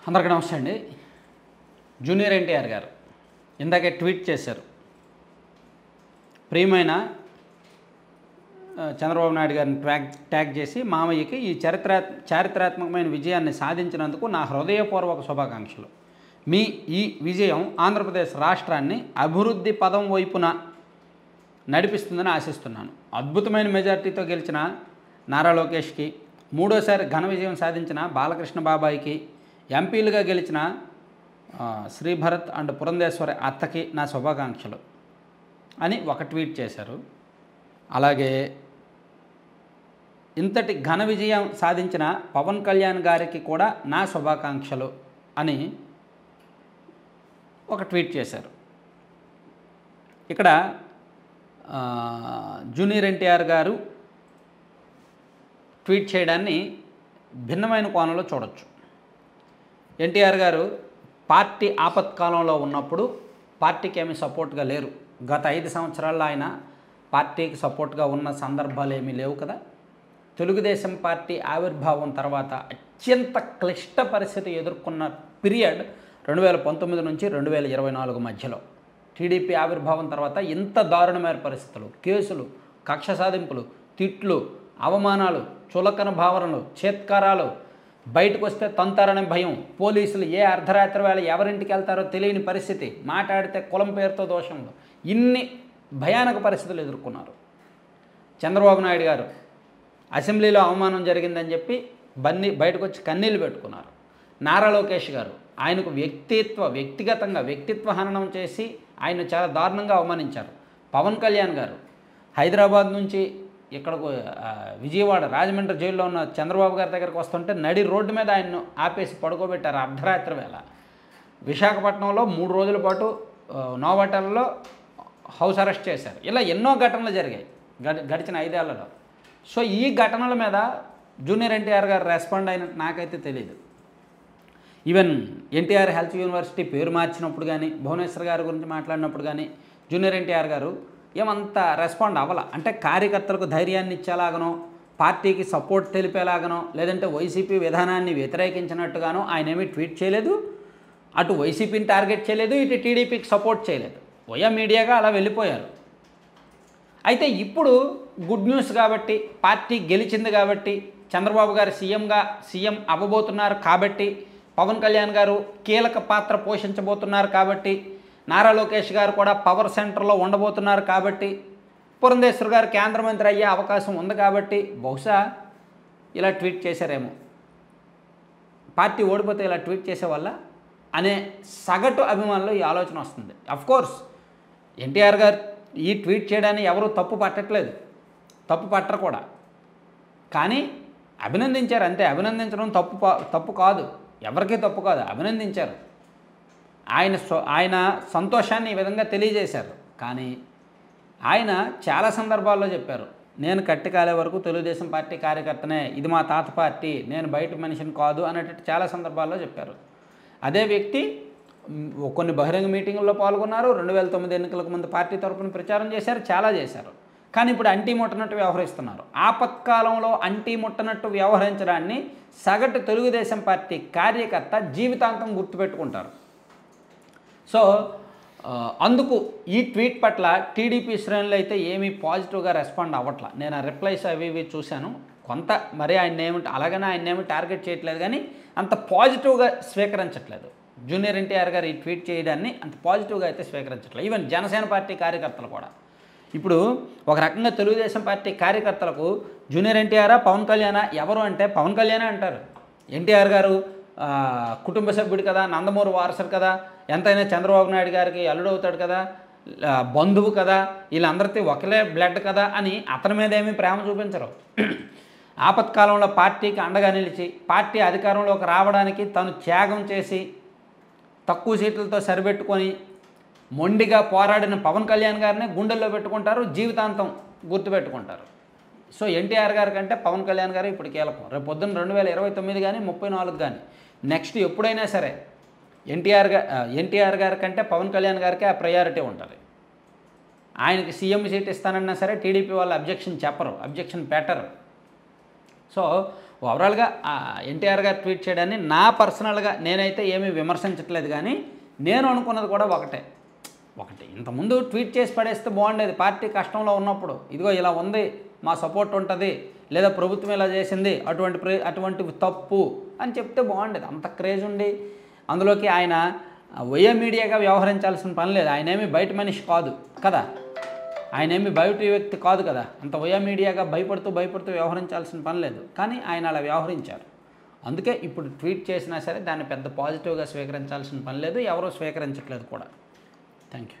అందరికీ నమస్తే అండి. జూనియర్ ఎన్టీఆర్ గారు ఇందాకే ట్వీట్ చేశారు. ప్రియమైన చంద్రబాబు నాయుడు గారిని ట్యాగ్ చేసి, మామయ్యకి ఈ చారిత్రాత్మకమైన విజయాన్ని సాధించినందుకు నా హృదయపూర్వక శుభాకాంక్షలు. మీ ఈ విజయం ఆంధ్రప్రదేశ్ రాష్ట్రాన్ని అభివృద్ధి పదం వైపున నడిపిస్తుందని ఆశిస్తున్నాను. అద్భుతమైన మెజార్టీతో గెలిచిన నారా లోకేష్కి, మూడోసారి ఘన విజయం సాధించిన బాలకృష్ణ బాబాయికి, ఎంపీలుగా గెలిచిన శ్రీభరత్ అండ్ పురంధేశ్వరి అత్తకి నా శుభాకాంక్షలు అని ఒక ట్వీట్ చేశారు. అలాగే ఇంతటి ఘన విజయం సాధించిన పవన్ కళ్యాణ్ గారికి కూడా నా శుభాకాంక్షలు అని ఒక ట్వీట్ చేశారు. ఇక్కడ జూనియర్ ఎన్టీఆర్ గారు ట్వీట్ చేయడాన్ని భిన్నమైన కోణంలో చూడొచ్చు. ఎన్టీఆర్ గారు పార్టీ ఆపత్కాలంలో ఉన్నప్పుడు పార్టీకి ఏమీ సపోర్ట్గా లేరు. గత 5 సంవత్సరాల్లో ఆయన పార్టీకి సపోర్ట్గా ఉన్న సందర్భాలు ఏమీ లేవు కదా. తెలుగుదేశం పార్టీ ఆవిర్భావం తర్వాత అత్యంత క్లిష్ట పరిస్థితి ఎదుర్కొన్న పీరియడ్ 2019 నుంచి 2024 మధ్యలో. టీడీపీ ఆవిర్భావం తర్వాత ఇంత దారుణమైన పరిస్థితులు, కేసులు, కక్ష సాధింపులు, తిట్లు, అవమానాలు, చులకన భావనలు, చేత్కారాలు, బయటకు వస్తే తంతారనే భయం, పోలీసులు ఏ అర్ధరాత్రి వేళ ఎవరింటికి వెళ్తారో తెలియని పరిస్థితి, మాట్లాడితే కులం పేరుతో దోషంలో, ఇన్ని భయానక పరిస్థితులు ఎదుర్కొన్నారు. చంద్రబాబు నాయుడు గారు అసెంబ్లీలో అవమానం జరిగిందని చెప్పి బయటకు వచ్చి కన్నీళ్ళు పెట్టుకున్నారు. నారా లోకేష్ గారు ఆయనకు వ్యక్తిగతంగా వ్యక్తిత్వ హననం చేసి ఆయన చాలా దారుణంగా అవమానించారు. పవన్ కళ్యాణ్ గారు హైదరాబాద్ నుంచి ఇక్కడకు విజయవాడ రాజమండ్రి జైల్లో ఉన్న చంద్రబాబు గారి దగ్గరకు వస్తుంటే నడి రోడ్డు మీద ఆయన్ను ఆపేసి పడుకోబెట్టారు అర్ధరాత్రి వేళ. విశాఖపట్నంలో 3 రోజుల పాటు నోవాటల్లో హౌస్ అరెస్ట్ చేశారు. ఇలా ఎన్నో ఘటనలు జరిగాయి గడిచిన 5 ఏళ్లలో. సో ఈ ఘటనల మీద జూనియర్ ఎన్టీఆర్ గారు రెస్పాండ్ అయినట్టు నాకైతే తెలియదు. ఈవెన్ ఎన్టీఆర్ హెల్త్ యూనివర్సిటీ పేరు మార్చినప్పుడు కానీ, భువనేశ్వర్ గారి గురించి మాట్లాడినప్పుడు కానీ జూనియర్ ఎన్టీఆర్ గారు ఏమంత రెస్పాండ్ అవ్వాల. అంటే కార్యకర్తలకు ధైర్యాన్ని ఇచ్చేలాగనో, పార్టీకి సపోర్ట్ తెలిపేలాగనో, లేదంటే వైసీపీ విధానాన్ని వ్యతిరేకించినట్టుగానో ఆయన ఏమీ ట్వీట్ చేయలేదు. అటు వైసీపీని టార్గెట్ చేయలేదు, ఇటు టీడీపీకి సపోర్ట్ చేయలేదు. వయా మీడియాగా అలా వెళ్ళిపోయారు. అయితే ఇప్పుడు గుడ్ న్యూస్ కాబట్టి, పార్టీ గెలిచింది కాబట్టి, చంద్రబాబు గారు సీఎం అవ్వబోతున్నారు కాబట్టి, పవన్ కళ్యాణ్ గారు కీలక పాత్ర పోషించబోతున్నారు కాబట్టి, నారా లోకేష్ గారు కూడా పవర్ సెంటర్లో ఉండబోతున్నారు కాబట్టి, పురంధేశ్వర్ గారు కేంద్ర మంత్రి అయ్యే అవకాశం ఉంది కాబట్టి బహుశా ఇలా ట్వీట్ చేశారేమో. పార్టీ ఓడిపోతే ఇలా ట్వీట్ చేసేవాళ్ళ అనే సగటు అభిమానులు ఈ ఆలోచన వస్తుంది. అఫ్కోర్స్ ఎన్టీఆర్ గారు ఈ ట్వీట్ చేయడాన్ని ఎవరు తప్పు పట్టరు కూడా. కానీ అభినందించారు అంతే. అభినందించడం తప్పు కాదు, ఎవరికీ తప్పు కాదు, అభినందించారు. ఆయన సంతోషాన్ని ఈ విధంగా తెలియజేశారు. కానీ ఆయన చాలా సందర్భాల్లో చెప్పారు, నేను కట్టికాలే వరకు తెలుగుదేశం పార్టీ కార్యకర్తనే, ఇది మా తాత పార్టీ, నేను బయట మనిషిని కాదు అనేటట్టు చాలా సందర్భాల్లో చెప్పారు. అదే వ్యక్తి కొన్ని బహిరంగ మీటింగుల్లో పాల్గొన్నారు. 2009 ఎన్నికలకు ముందు పార్టీ తరఫున ప్రచారం చేశారు, చాలా చేశారు. కానీ ఇప్పుడు అంటీ ముట్టనట్టు వ్యవహరిస్తున్నారు. ఆపత్కాలంలో అంటీ ముట్టనట్టు వ్యవహరించడాన్ని సగటు తెలుగుదేశం పార్టీ కార్యకర్త జీవితాంతం గుర్తుపెట్టుకుంటారు. సో అందుకు ఈ ట్వీట్ పట్ల టీడీపీ శ్రేణులు అయితే ఏమీ పాజిటివ్గా రెస్పాండ్ అవ్వట్లా. నేను ఆ రిప్లైస్ అవి చూశాను. కొంత మరి అలాగనే ఆయన ఏమి టార్గెట్ చేయట్లేదు, కానీ అంత పాజిటివ్గా స్వీకరించట్లేదు. జూనియర్ ఎన్టీఆర్ గారు ఈ ట్వీట్ చేయడాన్ని అంత పాజిటివ్గా అయితే స్వీకరించట్లేదు. ఈవెన్ జనసేన పార్టీ కార్యకర్తలు కూడా ఇప్పుడు ఒక రకంగా తెలుగుదేశం పార్టీ కార్యకర్తలకు జూనియర్ ఎన్టీఆర్ పవన్ కళ్యాణ్ ఎవరు అంటే పవన్ కళ్యాణే అంటారు. ఎన్టీఆర్ గారు కుటుంబ సభ్యుడు కదా, నందమూరి వారసుడు కదా, ఎంతైనా చంద్రబాబు నాయుడు గారికి అల్లుడు అవుతాడు కదా, బంధువు కదా, వీళ్ళందరితో ఒకలే బ్లడ్ కదా అని అతని మీద ఏమీ ప్రేమ చూపించరు. ఆపత్కాలంలో పార్టీకి అండగా నిలిచి పార్టీ అధికారంలోకి రావడానికి తను త్యాగం చేసి తక్కువ సీట్లతో సరిపెట్టుకొని మొండిగా పోరాడిన పవన్ కళ్యాణ్ గారిని గుండెల్లో పెట్టుకుంటారు, జీవితాంతం గుర్తుపెట్టుకుంటారు. సో ఎన్టీఆర్ గారి కంటే పవన్ కళ్యాణ్ గారు ఇప్పుడు కీలకం. రేపు పొద్దున్న 2029 కానీ 34 కానీ నెక్స్ట్ ఎప్పుడైనా సరే ఎన్టీఆర్ గారి కంటే పవన్ కళ్యాణ్ గారికి ఆ ప్రయారిటీ ఉంటుంది. ఆయనకి సీఎం సీట్ ఇస్తానన్నా సరే టీడీపీ వాళ్ళు అబ్జెక్షన్ పెట్టరు. సో ఓవరాల్గా ఎన్టీఆర్ గారు ట్వీట్ చేయడాన్ని నా పర్సనల్గా నేనైతే ఏమీ విమర్శించట్లేదు, కానీ నేను అనుకున్నది కూడా ఒకటి ఇంతకుముందు ట్వీట్ చేసి పడేస్తే బాగుండేది. పార్టీ కష్టంలో ఉన్నప్పుడు ఇదిగో ఇలా ఉంది, మా సపోర్ట్ ఉంటుంది, లేదా ప్రభుత్వం ఇలా చేసింది, అటువంటి తప్పు అని చెప్తే బాగుండేది. అంత క్రేజ్ ఉండి అందులోకి ఆయన వయ మీడియాగా వ్యవహరించాల్సిన పని లేదు. ఆయనేమి బయట మనిషి కాదు కదా, ఆయనేమి బయట వ్యక్తి కాదు కదా, అంత వయ మీడియాగా భయపడుతూ వ్యవహరించాల్సిన పని లేదు. కానీ ఆయన అలా వ్యవహరించారు. అందుకే ఇప్పుడు ట్వీట్ చేసినా సరే దాన్ని పెద్ద పాజిటివ్గా స్వీకరించాల్సిన పని లేదు, ఎవరూ స్వీకరించట్లేదు కూడా. Thank you.